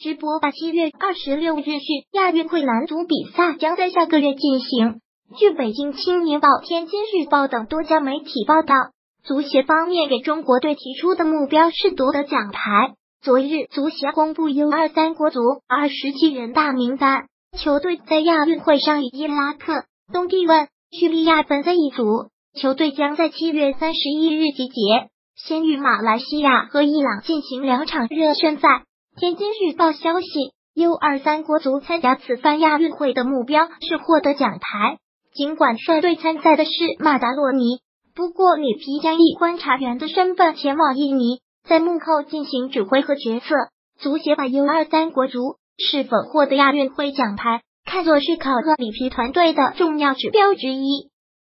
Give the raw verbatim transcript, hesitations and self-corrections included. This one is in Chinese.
直播吧。七月二十六日讯，亚运会男足比赛将在下个月进行。据北京青年报、天津日报等多家媒体报道，足协方面给中国队提出的目标是夺得奖牌。昨日，足协公布 U 二十三 国足二十七人大名单，球队在亚运会上与伊拉克、东帝汶、叙利亚分在一组。球队将在七月三十一日集结，先与马来西亚和伊朗进行两场热身赛。天津日报消息 ，U 二十三 国足参加此番亚运会的目标是获得奖牌。尽管率队参赛的是马达洛尼，不过女皮将以观察员的身份前往印尼，在幕后进行指挥和决策。足协把 U 二十三 国足是否获得亚运会奖牌看作是考核里皮团队的重要指标之一。